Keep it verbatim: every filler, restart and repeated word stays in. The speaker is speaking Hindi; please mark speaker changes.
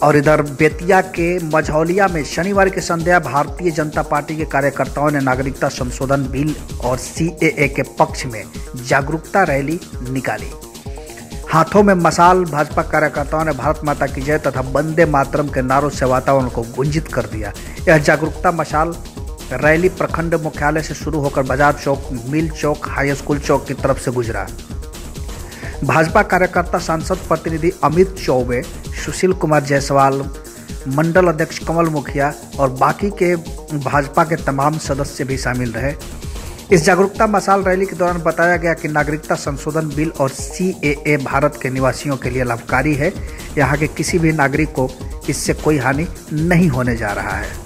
Speaker 1: और इधर बेतिया के मझौलिया में शनिवार की संध्या भारतीय जनता पार्टी के कार्यकर्ताओं ने नागरिकता संशोधन बिल और सी ए ए के पक्ष में जागरूकता रैली निकाली। हाथों में मशाल भाजपा कार्यकर्ताओं ने भारत माता की जय तथा वंदे मातरम के नारों से वातावरण को गुंजित कर दिया। यह जागरूकता मशाल रैली प्रखंड मुख्यालय से शुरू होकर बाजार चौक, मिल चौक, हाई स्कूल चौक की तरफ से गुजरा। भाजपा कार्यकर्ता सांसद प्रतिनिधि अमित चौबे, सुशील कुमार जायसवाल, मंडल अध्यक्ष कमल मुखिया और बाकी के भाजपा के तमाम सदस्य भी शामिल रहे। इस जागरूकता मशाल रैली के दौरान बताया गया कि नागरिकता संशोधन बिल और सी ए ए भारत के निवासियों के लिए लाभकारी है। यहाँ के किसी भी नागरिक को इससे कोई हानि नहीं होने जा रहा है।